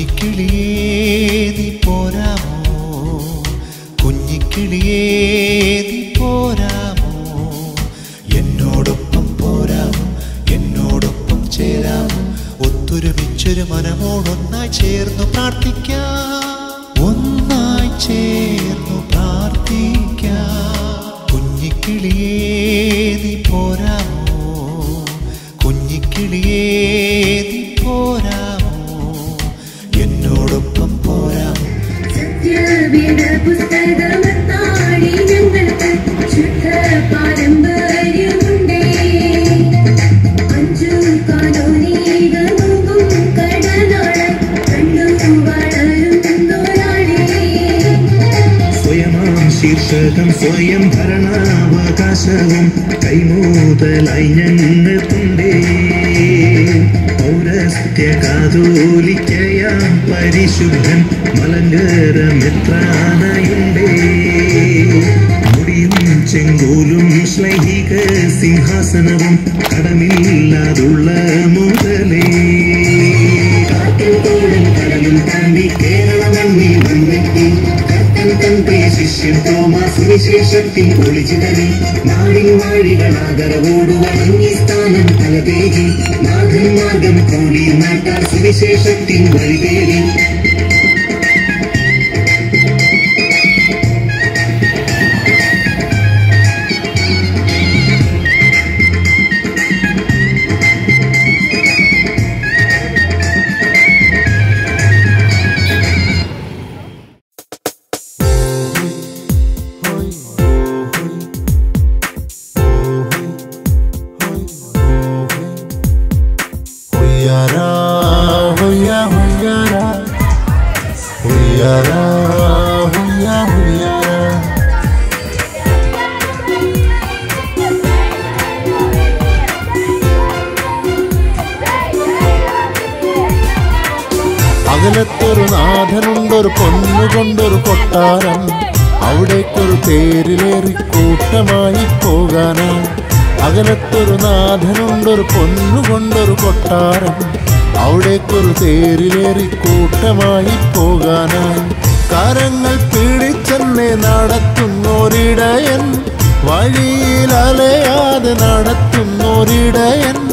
കുഞ്ഞിക്കിളിയേ നീ പോരാമോ, കുഞ്ഞിക്കിളിയേ നീ പോരാമോ, എന്നോടൊപ്പം പോരാമോ, എന്നോടൊപ്പം ചേരാമോ, ഒത്തൊരുമിച്ചൊരു മനമോടൊന്നായി ചേർന്നു പ്രാർത്ഥിക്കാം, ഒന്നായി ചേർന്നു പ്രാർത്ഥിക്കാം. കുഞ്ഞിക്കിളിയേ നീ പോരാമോ, കുഞ്ഞിക്കിളിയേ നീ പോരാമോ, എന്നോടൊപ്പം പോരാമോ. സത്യവേദ പുസ്തകമത്താടി ഞങ്ങൾക്ക് ശുദ്ധ പാരമ്പര്യമുണ്ടേ, അഞ്ചു കാലോനീകമും കടനാട് കണ്ടു വളരുന്നൊരാളേ. സ്വയമാം ശീർഷകം സ്വയം ഭരണാവകാശവും കൈമൂതലായി ഞങ്ങൾക്കുണ്ടേ. പൗരസ്ത്യ കാതോലിക്കയാം പരിശുദ്ധൻ മലങ്കരമെത്രാനയുണ്ടേ. മുടിയും ചെങ്കോലും ശ്ലൈഹിക സിംഹാസനവും കടമില്ലാതുള്ള മുതലേ. കാറ്റും കോളും കടലും താണ്ടി കേരളമണ്ണിൽ വന്നെത്തി കർത്തൻ പ്രിയ ശിഷ്യൻ തോമാ സുവിശേഷത്തിൽ ഒളിച്ചിടറി നാടിൻ വാഴികളാദരവോടു വണങ്ങി സ്ഥാനം തലതേകി നാഥൻ മാർഗം കൂടി നാട്ടാർ സുവിശേഷത്തിൻ വഴിതേടി. അകലത്തൊരു നാഥനുണ്ടൊരു പൊന്നുകൊണ്ടൊരു കൊട്ടാരം, അവിടേക്കൊരു തേരിലേറി കൂട്ടമായി പോകാനായി. അകലത്തൊരു നാഥനുണ്ടൊരു പൊന്നുകൊണ്ടൊരു കൊട്ടാരം, അവിടേക്കൊരു തേരിലേറി കൂട്ടമായി പോകാനായി. കരങ്ങൾ പിടിച്ചെന്നെ നടത്തുന്നോരിടയൻ, വഴിയിൽ അലയാതെ നടത്തുന്നോരിടയൻ,